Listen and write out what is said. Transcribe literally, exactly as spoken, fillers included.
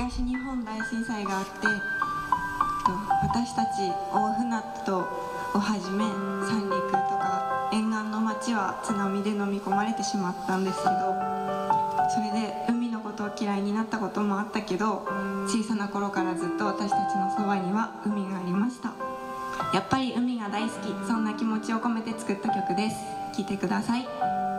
東日本大震災があって、私たち大船渡をはじめ三陸とか沿岸の町は津波で飲み込まれてしまったんですけど、それで海のことを嫌いになったこともあったけど、小さな頃からずっと私たちのそばには海がありました。やっぱり海が大好き、そんな気持ちを込めて作った曲です。聴いてください。